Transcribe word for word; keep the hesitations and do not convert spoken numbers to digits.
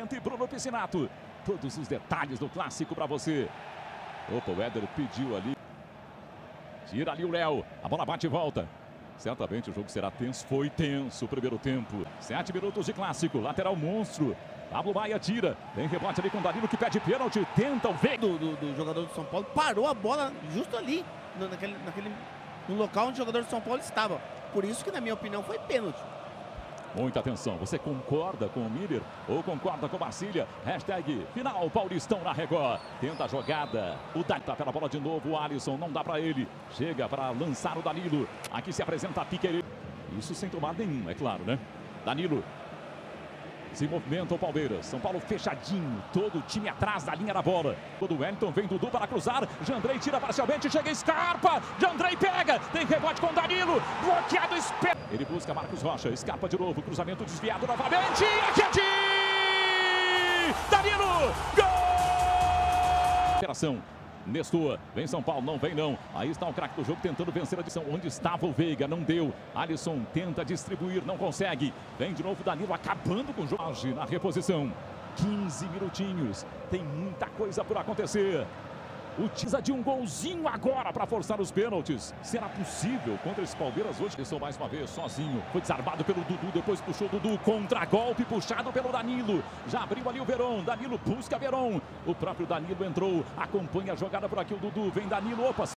Nascimento e Bruno Piscinato. Todos os detalhes do clássico para você. Opa, o Éder pediu ali. Tira ali o Léo. A bola bate e volta. Certamente o jogo será tenso. Foi tenso o primeiro tempo. Sete minutos de clássico. Lateral monstro. Pablo Maia tira. Tem rebote ali com o Danilo que pede pênalti. Tenta o ver. Do, do, do jogador do São Paulo. Parou a bola justo ali. No, naquele, naquele, no local onde o jogador do São Paulo estava. Por isso que, na minha opinião, foi pênalti. Muita atenção, você concorda com o Miller ou concorda com o Marcília? Hashtag final Paulistão na Record. Tenta a jogada, o Danilo tá pela bola de novo, o Alisson não dá para ele. Chega para lançar o Danilo, aqui se apresenta a Piquet. Isso sem tomar nenhum, é claro, né? Danilo. Se movimenta o Palmeiras, São Paulo fechadinho, todo o time atrás da linha da bola. Quando o Wellington vem Dudu para cruzar, Jandrei tira parcialmente, chega Scarpa, Jandrei pega, tem rebote com Danilo, bloqueado, espera. Ele busca Marcos Rocha, Scarpa de novo, cruzamento desviado novamente, aqui é de Danilo, gol! Operação. Nestor, vem São Paulo, não vem não. Aí está o craque do jogo tentando vencer a adição. Onde estava o Veiga, não deu. Alisson tenta distribuir, não consegue. Vem de novo Danilo acabando com o jogo. Na reposição, quinze minutinhos. Tem muita coisa por acontecer. Utiliza de um golzinho agora para forçar os pênaltis. Será possível contra esse Palmeiras hoje? Pensou mais uma vez sozinho. Foi desarmado pelo Dudu, depois puxou o Dudu. Contra-golpe puxado pelo Danilo. Já abriu ali o Veron. Danilo busca Veron. O próprio Danilo entrou. Acompanha a jogada por aqui o Dudu. Vem Danilo. Opa.